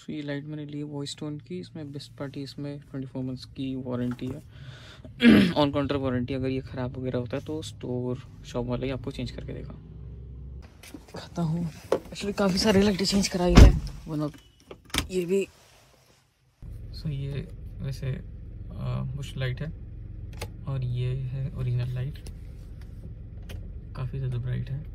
सो ये लाइट मैंने ली है वॉइस टोन की। इसमें बेस्ट पार्टी, इसमें 24 मंथ्स की वारंटी है ऑन काउंटर वारंटी। अगर ये ख़राब वगैरह होता है तो स्टोर शॉप वाला ही आपको चेंज करके देगा। दिखाता हूँ, एक्चुअली काफ़ी सारे लाइटें चेंज कराई है, वन ऑफ ये भी। सो ये वैसे बुश लाइट है और ये है ओरिजिनल लाइट, काफ़ी ज़्यादा ब्राइट है।